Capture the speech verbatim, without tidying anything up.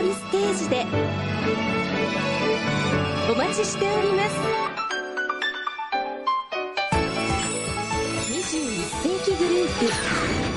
いステージでお待ちしております。にじゅういっ世紀グループ